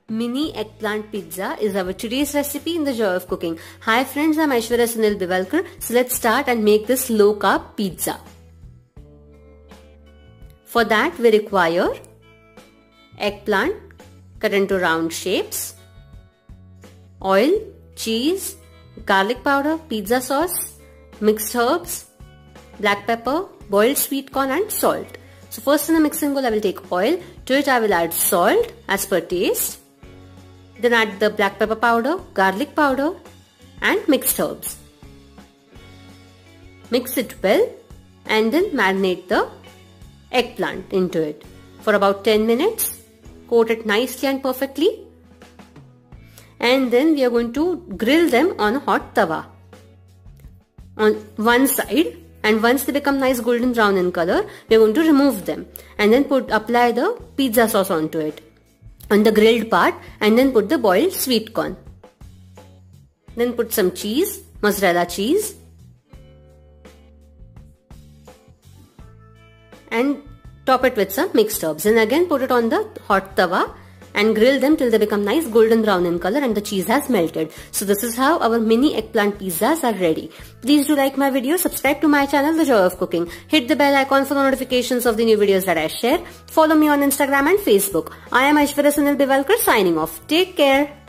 Mini eggplant pizza is our today's recipe in the joy of cooking. Hi friends, I'm Aishwarya Sunil Bivalkar. So let's start and make this low carb pizza. For that we require eggplant cut into round shapes, oil, cheese, garlic powder, pizza sauce, mixed herbs, black pepper, boiled sweet corn and salt. So first in a mixing bowl I will take oil. To it I will add salt as per taste. Then add the black pepper powder, garlic powder and mixed herbs. Mix it well and then marinate the eggplant into it for about 10 minutes. Coat it nicely and perfectly. And then we are going to grill them on a hot tawa on one side, and once they become nice golden brown in color, we are going to remove them and then apply the pizza sauce onto it on the grilled part, and then put the boiled sweet corn. Then put some cheese, mozzarella cheese, and top it with some mixed herbs, and again put it on the hot tawa and grill them till they become nice golden brown in color and the cheese has melted. So this is how our mini eggplant pizzas are ready. Please do like my video, subscribe to my channel The Joy of Cooking, hit the bell icon for notifications of the new videos that I share, follow me on Instagram and Facebook. I am Aishwarya Sunil Bivalkar signing off. Take care.